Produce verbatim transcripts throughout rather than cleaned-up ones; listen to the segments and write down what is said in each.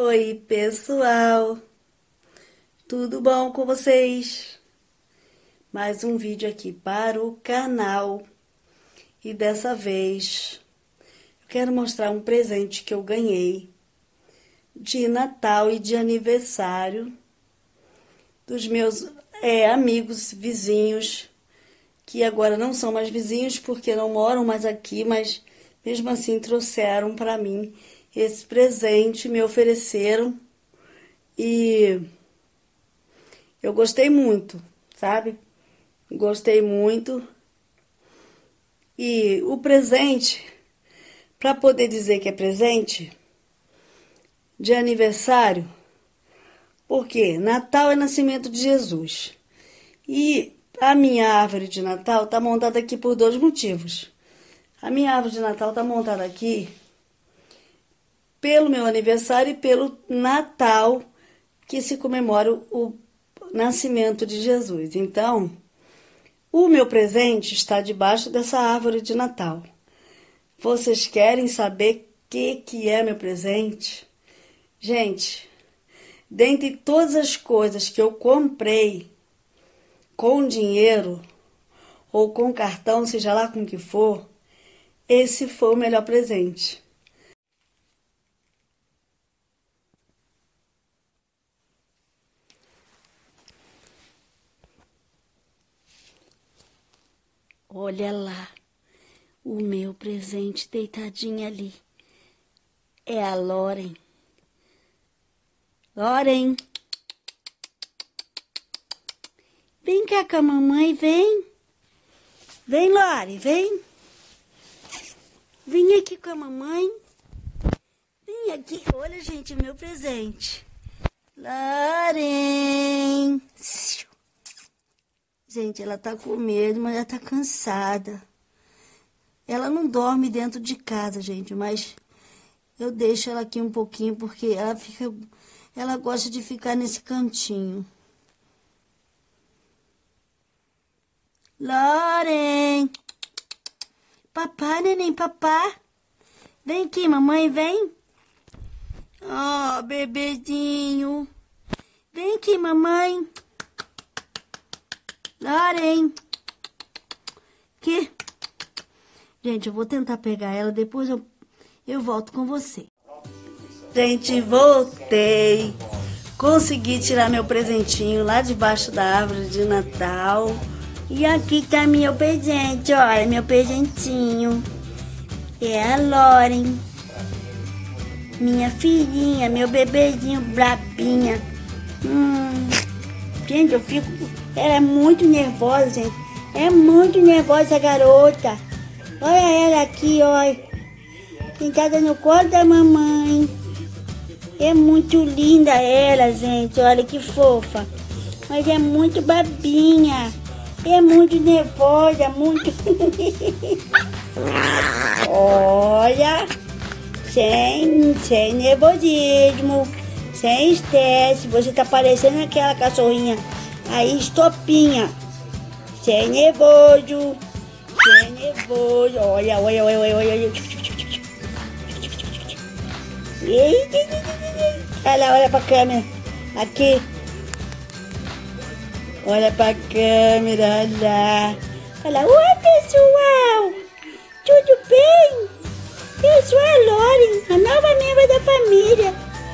Oi, pessoal! Tudo bom com vocês? Mais um vídeo aqui para o canal. E dessa vez eu quero mostrar um presente que eu ganhei de Natal e de aniversário dos meus é, amigos, vizinhos, que agora não são mais vizinhos porque não moram mais aqui, mas mesmo assim trouxeram para mim esse presente, me ofereceram e eu gostei muito, sabe? Gostei muito. E o presente, para poder dizer que é presente de aniversário, porque Natal é nascimento de Jesus. E a minha árvore de Natal está montada aqui por dois motivos. A minha árvore de Natal está montada aqui pelo meu aniversário e pelo Natal, que se comemora o nascimento de Jesus. Então, o meu presente está debaixo dessa árvore de Natal. Vocês querem saber o que, que é meu presente? Gente, dentre todas as coisas que eu comprei com dinheiro ou com cartão, seja lá com o que for, esse foi o melhor presente. Olha lá, o meu presente deitadinho ali. É a Loren. Loren! Vem cá com a mamãe, vem. Vem, Loren, vem. Vem aqui com a mamãe. Vem aqui. Olha, gente, o meu presente. Loren! Gente, ela tá com medo, mas ela tá cansada. Ela não dorme dentro de casa, gente, mas eu deixo ela aqui um pouquinho porque ela fica, ela gosta de ficar nesse cantinho. Loren! Papá, neném, papá. Vem aqui, mamãe, vem. Ó, oh, bebezinho. Vem aqui, mamãe. Loren. Que? Gente, eu vou tentar pegar ela, depois eu, eu volto com você. Gente, voltei. Consegui tirar meu presentinho lá debaixo da árvore de Natal. E aqui tá meu presente, olha, meu presentinho. É a Loren. Minha filhinha, meu bebezinho brabinha. Hum. Gente, eu fico... Ela é muito nervosa, gente. É muito nervosa a garota. Olha ela aqui, olha. Sentada no colo da mamãe. É muito linda ela, gente. Olha que fofa. Mas é muito babinha. É muito nervosa, muito... Olha. Sem, sem nervosismo. Sem estresse. Você tá parecendo aquela cachorrinha aí, estopinha. Sem nervoso. Sem nervoso. Olha, olha, olha, olha, olha. Olha, olha pra câmera. Aqui. Olha pra câmera, olha. Olha, oi, pessoal. Tudo bem? Eu sou a Loren, a nova membro da família.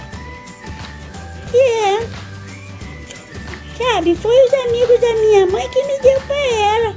É. Sabe, foi os amigos da minha mãe que me deu pra ela.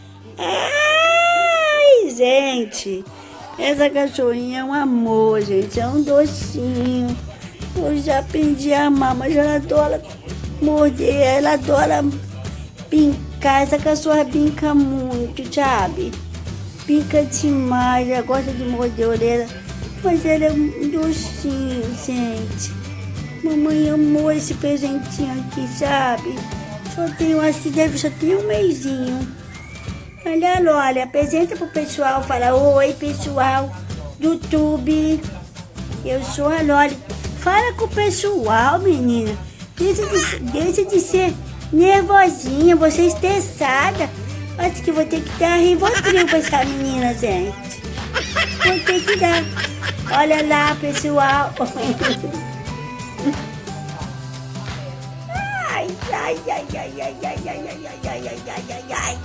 Ai, gente. Essa cachorrinha é um amor, gente. É um docinho. Eu já aprendi a amar, mas ela adora morder. Ela adora pincar. Essa cachorra pinca muito, sabe? Pica demais. Ela gosta de morder a orelha. Mas ela é um docinho, gente. Mamãe amou esse presentinho aqui, sabe? Só tenho, acho que deve só ter um mesinho. Olha, olha, apresenta pro pessoal, fala oi, pessoal do YouTube. Eu sou a Loli. Fala com o pessoal, menina. Deixa de, deixa de ser nervosinha, você estressada. Acho que vou ter que dar Rivotril pra essa menina, gente. Vou ter que dar. Olha lá, pessoal. Ai, ai, ai, ai, ai, ai, ai, ai, ai, ai, ai, ai, ai, ai.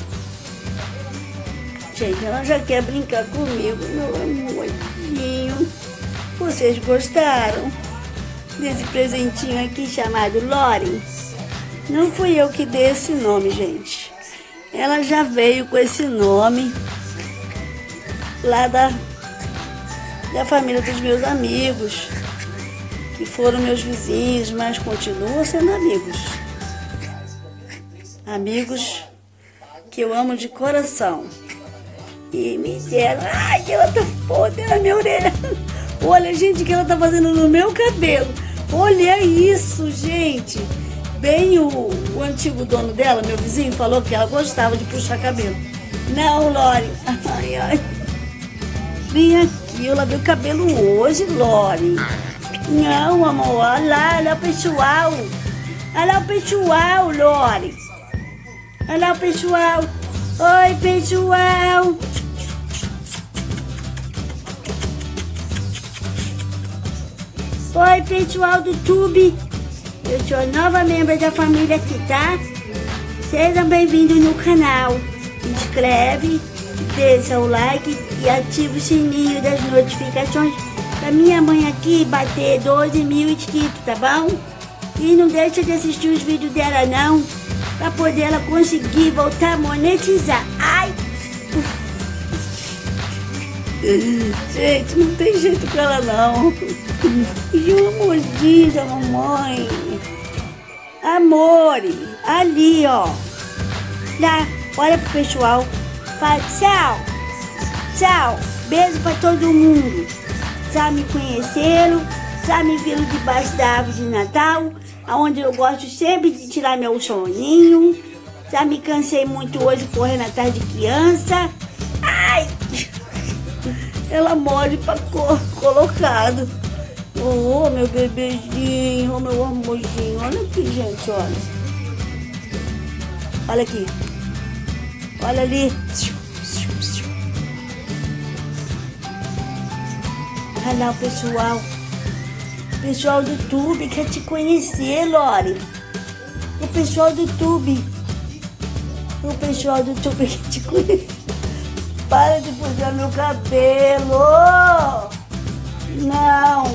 Gente, ela já quer brincar comigo, meu amorzinho. Vocês gostaram desse presentinho aqui chamado Lori? Não fui eu que dei esse nome, gente. Ela já veio com esse nome lá da, da família dos meus amigos, que foram meus vizinhos, mas continuam sendo amigos. Amigos que eu amo de coração. E me deram... Ai, ela tá podendo na minha orelha. Olha, gente, o que ela tá fazendo no meu cabelo. Olha isso, gente. Bem, o, o antigo dono dela, meu vizinho, falou que ela gostava de puxar cabelo. Não, Lori. Ai, ai. Vem aqui, eu lavei o cabelo hoje, Lori. Não, amor. Olha lá, olha o pessoal. Olha lá o pessoal, Lori. Olha lá o pessoal. Oi, pessoal. Oi, pessoal do YouTube. Eu sou a nova membro da família aqui, tá? Sejam bem-vindos no canal. Se inscreve, deixa o like e ativa o sininho das notificações pra minha mãe aqui bater doze mil inscritos, tá bom? E não deixa de assistir os vídeos dela não, pra poder ela conseguir voltar a monetizar. Ai! Gente, não tem jeito com ela não. E o amorzinho da mamãe. Amore, ali ó. Lá, olha pro pessoal. Fala tchau. Tchau. Beijo pra todo mundo. Já me conheceram, já me viram debaixo da árvore de Natal, onde eu gosto sempre de tirar meu soninho. Já me cansei muito hoje correndo atrás de criança. Ai! Ela morde pra cor colocado. Oh, meu bebezinho, oh, meu amorzinho. Olha aqui, gente, olha. Olha aqui. Olha ali. Olha lá o pessoal. O pessoal do YouTube quer te conhecer, Lori. O pessoal do YouTube. O pessoal do YouTube quer te conhecer. Para de puxar meu cabelo. Não.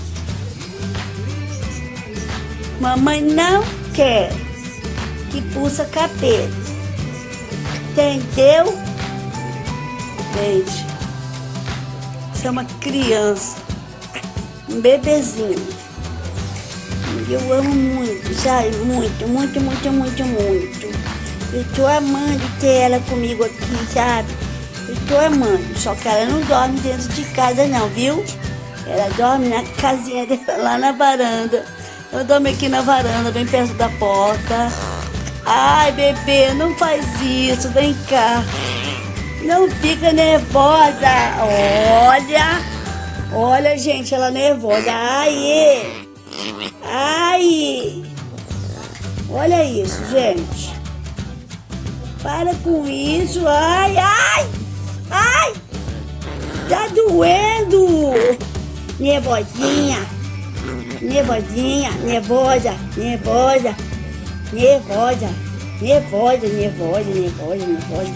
Mamãe não quer que puxa cabelo. Entendeu? Gente, você é uma criança. Um bebezinho. Eu amo muito, sabe? Muito, muito, muito, muito, muito. Eu tô amando ter ela comigo aqui, sabe? Eu tô amando, só que ela não dorme dentro de casa não, viu? Ela dorme na casinha dela, lá na varanda. Eu dormo aqui na varanda, bem perto da porta. Ai, bebê, não faz isso, vem cá. Não fica nervosa. Olha, olha, gente, ela nervosa. Ai, ai. Olha isso, gente. Para com isso. Ai, ai. Ai! Tá doendo! Nervosinha! Nervosinha! Nervosa! Nervosa! Nervosa! Nervosa! Nervosa! Nervosa! Nervosa!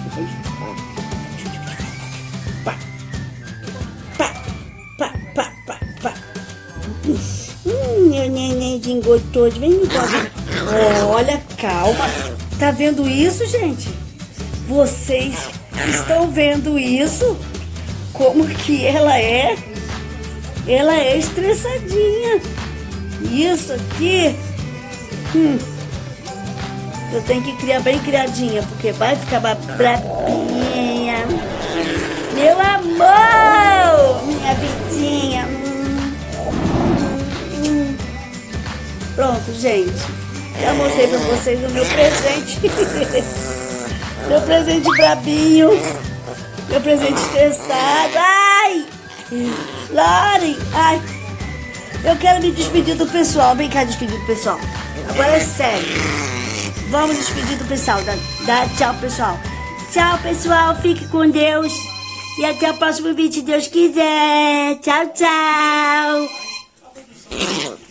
Pá! Pá! Pá! Pá! Pá! Pá! Hum, meu nenenzinho gostoso! Vem no colo! Olha, calma! Tá vendo isso, gente? Vocês estão vendo isso? Como que ela é? Ela é estressadinha. Isso aqui, hum, eu tenho que criar bem criadinha, porque vai ficar brabinha. Meu amor, minha vidinha. Hum, hum, hum. Pronto, gente. Já mostrei pra vocês o meu presente. Meu presente brabinho. Meu presente estressado. Ai! Lori! Ai! Eu quero me despedir do pessoal. Vem cá despedir do pessoal. Agora é sério. Vamos despedir do pessoal. Dá, dá tchau, pessoal. Tchau, pessoal. Fique com Deus. E até o próximo vídeo, se Deus quiser. Tchau, tchau.